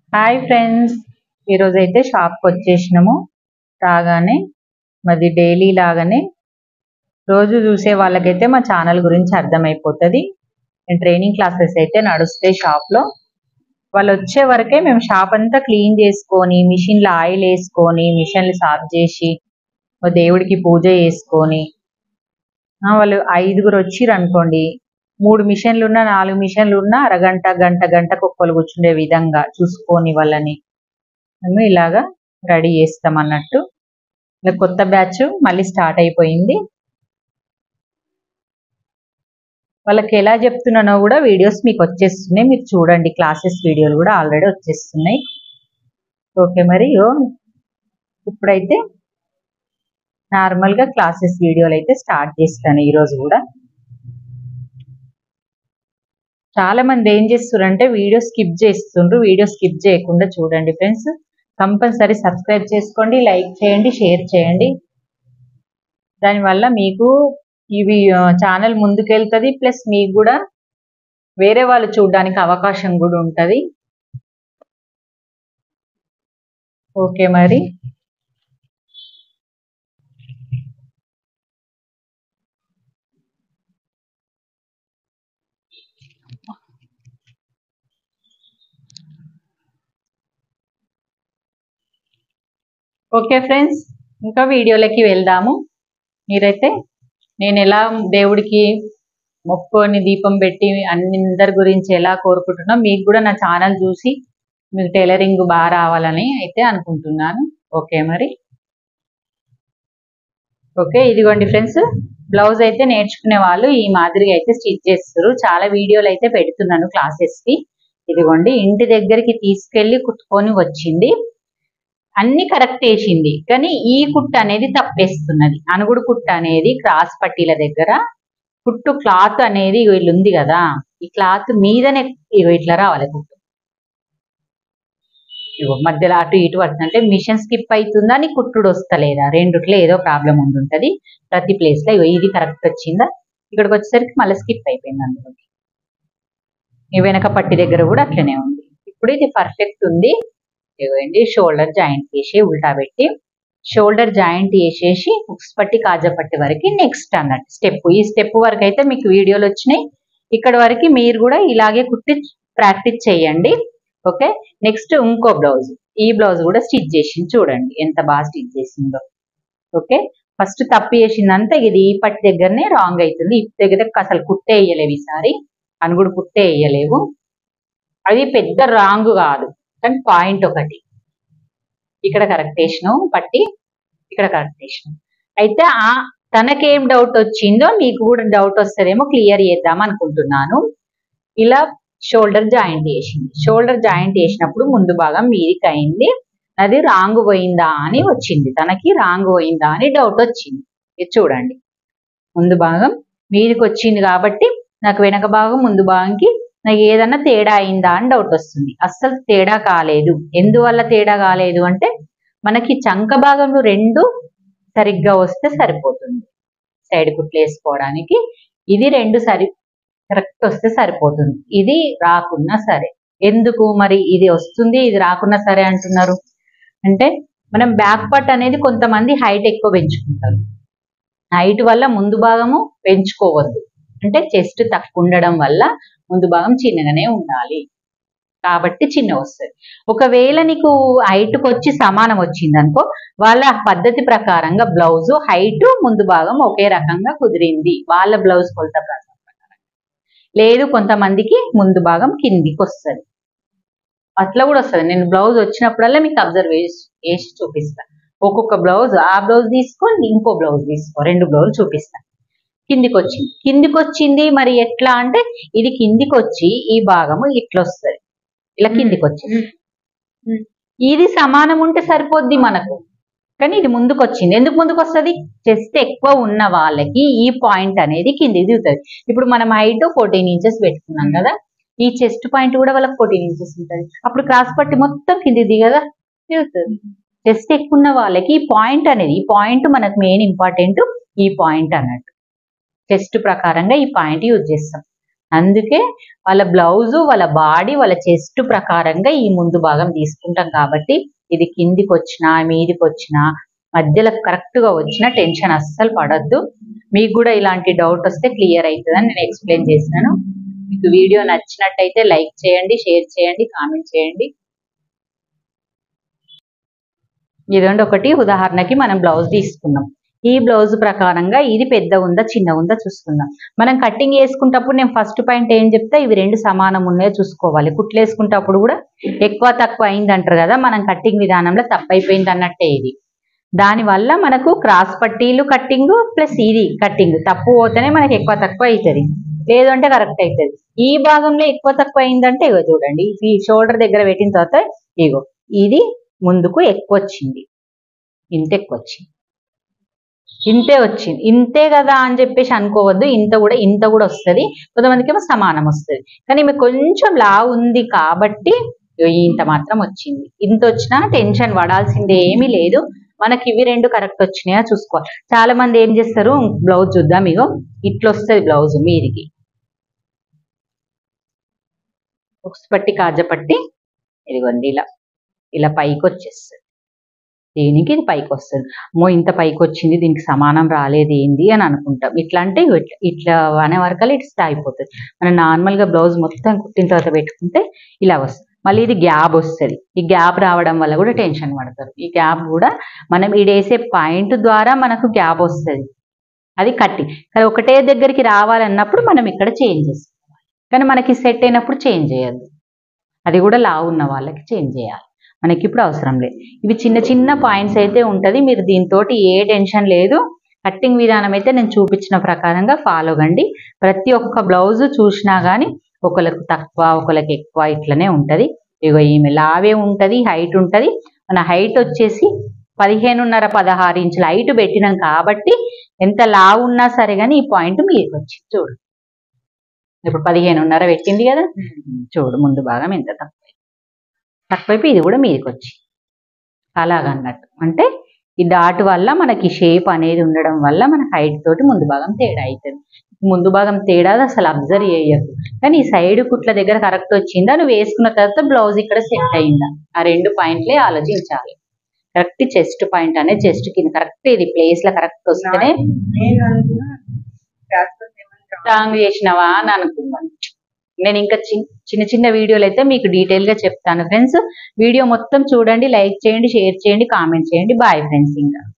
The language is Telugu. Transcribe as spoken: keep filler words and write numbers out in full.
హాయ్ ఫ్రెండ్స్, ఈరోజు అయితే షాప్కి వచ్చేసినాము. రాగానే మాది డైలీ లాగానే రోజు చూసే వాళ్ళకైతే మా ఛానల్ గురించి అర్థమైపోతుంది. నేను ట్రైనింగ్ క్లాసెస్ అయితే నడుస్తాయి షాప్లో. వాళ్ళు వచ్చే వరకే మేము షాప్ అంతా క్లీన్ చేసుకొని, మిషన్లో ఆయిల్ వేసుకొని, మిషన్లు సాఫ్ చేసి, దేవుడికి పూజ చేసుకొని, వాళ్ళు ఐదుగురు వచ్చిర్రు అనుకోండి, మూడు మిషన్లు ఉన్నా నాలుగు మిషన్లు ఉన్నా అరగంట గంట గంట కుక్కలు కూర్చుండే విధంగా చూసుకొని వాళ్ళని మేము ఇలాగా రెడీ చేస్తాం అన్నట్టు. ఇలా కొత్త బ్యాచ్ మళ్ళీ స్టార్ట్ అయిపోయింది. వాళ్ళకి ఎలా చెప్తున్నానో కూడా వీడియోస్ మీకు వచ్చేస్తున్నాయి, మీరు చూడండి. క్లాసెస్ వీడియోలు కూడా ఆల్రెడీ వచ్చేస్తున్నాయి. ఓకే, మరి ఇప్పుడైతే నార్మల్గా క్లాసెస్ వీడియోలు అయితే స్టార్ట్ చేస్తాను ఈరోజు కూడా. చాలా మంది ఏం చేస్తున్నారంటే వీడియో స్కిప్ చేస్తుండ్రు. వీడియో స్కిప్ చేయకుండా చూడండి ఫ్రెండ్స్. కంపల్సరీ సబ్స్క్రైబ్ చేసుకోండి, లైక్ చేయండి, షేర్ చేయండి. దానివల్ల మీకు ఇవి ఛానల్ ముందుకెళ్తుంది, ప్లస్ మీకు కూడా వేరే వాళ్ళు చూడడానికి అవకాశం కూడా ఉంటుంది. ఓకే, మరి ఓకే ఫ్రెండ్స్, ఇంకా వీడియోలకి వెళ్దాము. మీరైతే నేను ఎలా దేవుడికి మొక్కుని దీపం పెట్టి అందరి గురించి ఎలా కోరుకుంటున్నా, మీకు కూడా నా ఛానల్ చూసి మీకు టైలరింగ్ బాగా రావాలని అయితే అనుకుంటున్నాను. ఓకే, మరి ఓకే. ఇదిగోండి ఫ్రెండ్స్, బ్లౌజ్ అయితే నేర్చుకునే వాళ్ళు ఈ మాదిరిగా అయితే స్టిచ్ చేస్తారు. చాలా వీడియోలు అయితే పెడుతున్నాను క్లాసెస్కి. ఇదిగోండి, ఇంటి దగ్గరికి తీసుకెళ్ళి కుట్టుకొని వచ్చింది, అన్ని కరెక్ట్ వేసింది, కానీ ఈ కుట్టు అనేది తప్పేస్తున్నది. అనుగుడు కుట్టు అనేది క్రాస్ పట్టీల దగ్గర కుట్టు క్లాత్ అనేది వీళ్ళు ఉంది కదా, ఈ క్లాత్ మీదనే ఇగో ఇట్లా రావాలి కుట్టు. ఇగో మధ్యలో అటు ఇటు పడుతుంది, అంటే మిషన్ స్కిప్ అవుతుందా అని కుట్టుడు వస్తలేదా, రెండుట్లో ఏదో ప్రాబ్లం ఉండుంటది ప్రతి ప్లేస్ లో. ఇగో ఇది కరెక్ట్ వచ్చిందా, ఇక్కడికి వచ్చేసరికి మళ్ళీ స్కిప్ అయిపోయింది. అందులో ఈ వెనక పట్టి దగ్గర కూడా అట్లనే ఉంది. ఇప్పుడు ఇది పర్ఫెక్ట్ ఉంది. ఇవ్వండి, షోల్డర్ జాయింట్ చేసి ఉల్టా పెట్టి షోల్డర్ జాయింట్ వేసేసి ఉక్స్ పట్టి కాజా పట్టి వరకు నెక్స్ట్ అన్నట్టు స్టెప్. ఈ స్టెప్ వరకు అయితే మీకు వీడియోలు వచ్చినాయి. ఇక్కడ వరకు మీరు కూడా ఇలాగే కుట్టి ప్రాక్టీస్ చేయండి. ఓకే, నెక్స్ట్ ఇంకో బ్లౌజ్, ఈ బ్లౌజ్ కూడా స్టిచ్ చేసింది చూడండి ఎంత బాగా స్టిచ్ చేసిందో. ఓకే, ఫస్ట్ తప్పు చేసిందంతా ఇది ఈ పట్టి దగ్గరనే రాంగ్ అవుతుంది. ఈ దగ్గర అసలు కుట్టే వేయలేవు, ఈసారి అనుగుడు కుట్టే వేయలేవు. అది పెద్ద రాంగ్ కాదు, కానీ పాయింట్ ఒకటి ఇక్కడ కరెక్టేషను పట్టి, ఇక్కడ కరెక్టేషన్ అయితే ఆ తనకేం డౌట్ వచ్చిందో మీకు కూడా డౌట్ వస్తుందేమో, క్లియర్ చేద్దాం అనుకుంటున్నాను. ఇలా షోల్డర్ జాయింట్ చేసింది, షోల్డర్ జాయింట్ చేసినప్పుడు ముందు భాగం మీదికి అయింది, అది రాంగ్ పోయిందా అని వచ్చింది, తనకి రాంగ్ పోయిందా అని డౌట్ వచ్చింది. ఇది చూడండి, ముందు భాగం మీదికి వచ్చింది కాబట్టి నాకు వెనక భాగం ముందు భాగంకి నాకు ఏదన్నా తేడా అయిందా అని డౌట్ వస్తుంది. అస్సలు తేడా కాలేదు. ఎందువల్ల తేడా కాలేదు అంటే మనకి చంక భాగంలో రెండు సరిగ్గా వస్తే సరిపోతుంది సైడ్ కుట్లు వేసుకోవడానికి. ఇది రెండు సరి కరెక్ట్ వస్తే సరిపోతుంది, ఇది రాకున్నా సరే. ఎందుకు మరి ఇది వస్తుంది ఇది రాకున్నా సరే అంటున్నారు అంటే, మనం బ్యాక్ పార్ట్ అనేది కొంతమంది హైట్ ఎక్కువ పెంచుకుంటారు. హైట్ వల్ల ముందు భాగము పెంచుకోవద్దు, అంటే చెస్ట్ తక్కువ ఉండడం వల్ల ముందు భాగం చిన్నగానే ఉండాలి కాబట్టి చిన్న వస్తుంది. ఒకవేళ నీకు హైట్కి వచ్చి సమానం వచ్చింది అనుకో, వాళ్ళ పద్ధతి ప్రకారంగా బ్లౌజ్ హైట్ ముందు భాగం ఒకే రకంగా కుదిరింది, వాళ్ళ బ్లౌజ్ కొలత ప్రకారం. లేదు కొంతమందికి ముందు భాగం కిందికి వస్తుంది, అట్లా కూడా వస్తుంది. నేను బ్లౌజ్ వచ్చినప్పుడల్లా మీకు అబ్జర్వ్ వేసి చూపిస్తాను. ఒక్కొక్క బ్లౌజ్, ఆ బ్లౌజ్ తీసుకో ఇంకో బ్లౌజ్ తీసుకో, రెండు బ్లౌజ్ చూపిస్తాను. కిందికి వచ్చింది కిందికి వచ్చింది మరి ఎట్లా అంటే, ఇది కిందికి వచ్చి ఈ భాగము ఇట్లా వస్తుంది, ఇలా కిందికి వచ్చింది. ఇది సమానం ఉంటే సరిపోద్ది మనకు, కానీ ఇది ముందుకు వచ్చింది. ఎందుకు ముందుకు వస్తుంది? చెస్ట్ ఎక్కువ ఉన్న వాళ్ళకి ఈ పాయింట్ అనేది కిందికి దిగుతుంది. ఇప్పుడు మనం హైట్ ఫోర్టీన్ ఇంచెస్ పెట్టుకున్నాం కదా, ఈ చెస్ట్ పాయింట్ కూడా వాళ్ళకి ఫోర్టీన్ ఇంచెస్ ఉంటుంది. అప్పుడు క్రాస్ పట్టి మొత్తం కిందికి దిగదా, దిగుతుంది. చెస్ట్ ఎక్కువ ఉన్న వాళ్ళకి ఈ పాయింట్ అనేది, ఈ పాయింట్ మనకు మెయిన్ ఇంపార్టెంట్. ఈ పాయింట్ అన్నట్టు చెస్ట్ ప్రకారంగా ఈ పాయింట్ యూజ్ చేస్తాం. అందుకే వాళ్ళ బ్లౌజు వాళ్ళ బాడీ వాళ్ళ చెస్ట్ ప్రకారంగా ఈ ముందు భాగం తీసుకుంటాం కాబట్టి ఇది కిందికి వచ్చినా మీదికి వచ్చినా మధ్యలో కరెక్ట్ గా వచ్చినా టెన్షన్ అస్సలు పడద్దు. మీకు కూడా ఇలాంటి డౌట్ వస్తే క్లియర్ అవుతుందని నేను ఎక్స్ప్లెయిన్ చేసినాను. మీకు వీడియో నచ్చినట్టయితే లైక్ చేయండి, షేర్ చేయండి, కామెంట్ చేయండి. ఇదండి ఒకటి ఉదాహరణకి మనం బ్లౌజ్ తీసుకున్నాం. ఈ బ్లౌజ్ ప్రకారంగా ఇది పెద్ద ఉందా చిన్న ఉందా చూసుకుందాం. మనం కటింగ్ వేసుకుంటప్పుడు నేను ఫస్ట్ పాయింట్ ఏం చెప్తా, ఇవి రెండు సమానం ఉన్నాయో చూసుకోవాలి. కుట్లు వేసుకుంటప్పుడు కూడా ఎక్కువ తక్కువ అయింది అంటారు కదా, మనం కటింగ్ విధానంలో తప్పైపోయింది అన్నట్టే ఇది. దానివల్ల మనకు క్రాస్ పట్టీలు కట్టింగ్ ప్లస్ ఇది కట్టింగ్ తప్పు పోతేనే మనకి ఎక్కువ తక్కువ అవుతుంది, లేదు అంటే కరెక్ట్ అవుతుంది. ఈ భాగంలో ఎక్కువ తక్కువ అయిందంటే ఇగో చూడండి, ఈ షోల్డర్ దగ్గర పెట్టిన తర్వాత ఇగో ఇది ముందుకు ఎక్కువ వచ్చింది, ఇంత ఎక్కువ వచ్చింది, ఇంతే వచ్చింది, ఇంతే కదా అని చెప్పేసి అనుకోవద్దు. ఇంత కూడా ఇంత కూడా వస్తుంది, కొంతమందికి ఏమో సమానం వస్తుంది. కానీ మీకు కొంచెం లా ఉంది కాబట్టి ఇంత మాత్రం వచ్చింది. ఇంత వచ్చినా టెన్షన్ పడాల్సిందే ఏమీ లేదు. మనకి ఇవి రెండు కరెక్ట్ వచ్చినాయా చూసుకోవాలి. చాలా మంది ఏం చేస్తారు, బ్లౌజ్ చూద్దాం, ఇగో ఇట్లా వస్తుంది బ్లౌజ్ మీదికి ఉక్స్ పట్టి కాజపట్టి ఇదిగోండి ఇలా ఇలా పైకి వచ్చేస్తుంది. దీనికి ఇది పైకి వస్తుంది. అమ్మో ఇంత పైకి వచ్చింది, దీనికి సమానం రాలేదు ఏంది అని అనుకుంటాం. ఇట్లా అంటే ఇట్లా ఇట్లా అనే వరకల్లా ఇట్లా అయిపోతుంది. మనం నార్మల్గా బ్లౌజ్ మొత్తం కుట్టిన తర్వాత పెట్టుకుంటే ఇలా వస్తుంది. మళ్ళీ ఇది గ్యాప్ వస్తుంది. ఈ గ్యాప్ రావడం వల్ల కూడా టెన్షన్ పడతారు. ఈ గ్యాప్ కూడా మనం ఈడేసే పాయింట్ ద్వారా మనకు గ్యాప్ వస్తుంది, అది కట్టింగ్. కానీ ఒకటే దగ్గరికి రావాలన్నప్పుడు మనం ఇక్కడ చేంజ్ చేసుకోవాలి. కానీ మనకి సెట్ అయినప్పుడు చేంజ్ చేయద్దు, అది కూడా లావు ఉన్న వాళ్ళకి చేంజ్ చేయాలి, మనకి ఇప్పుడు అవసరం లేదు. ఇవి చిన్న చిన్న పాయింట్స్ అయితే ఉంటుంది, మీరు దీంతో ఏ టెన్షన్ లేదు. కట్టింగ్ విధానం అయితే నేను చూపించిన ప్రకారంగా ఫాలో కండి. ప్రతి ఒక్క బ్లౌజు చూసినా కానీ ఒకరికి తక్కువ ఒకరికి ఎక్కువ ఇట్లనే ఉంటుంది. ఇగో ఈమె లావే ఉంటుంది, హైట్ ఉంటుంది. మన హైట్ వచ్చేసి పదిహేనున్నర పదహారు ఇంచుల హైట్ పెట్టినాం కాబట్టి ఎంత లావు ఉన్నా సరే కానీ ఈ పాయింట్ మీకు వచ్చింది చూడు. ఇప్పుడు పదిహేనున్నర పెట్టింది కదా, చూడు ముందు భాగం ఎంత తక్కువ తక్కువైపు ఇది కూడా మీదకి వచ్చి అలాగన్నట్టు. అంటే ఈ డాట్ వల్ల మనకి షేప్ అనేది ఉండడం వల్ల మన హైట్ తోటి ముందు భాగం తేడా అవుతుంది. ముందు భాగం తేడా అసలు అబ్జర్వ్ చేయద్దు. కానీ ఈ సైడ్ కుట్ల దగ్గర కరెక్ట్ వచ్చిందా, నువ్వు వేసుకున్న తర్వాత బ్లౌజ్ ఇక్కడ సెట్ అయిందా, ఆ రెండు పాయింట్లే ఆలోచించాలి. కరెక్ట్ చెస్ట్ పాయింట్ అనేది చెస్ట్ కింద కరెక్ట్ ఇది ప్లేస్ లో కరెక్ట్ వస్తేనే స్ట్రాంగ్ చేసినవా అని అనుకున్నాను. నేను ఇంకా చిన్న చిన్న వీడియోలు అయితే మీకు డీటెయిల్ గా చెప్తాను ఫ్రెండ్స్. వీడియో మొత్తం చూడండి, లైక్ చేయండి, షేర్ చేయండి, కామెంట్ చేయండి. Bye friends. ఇంకా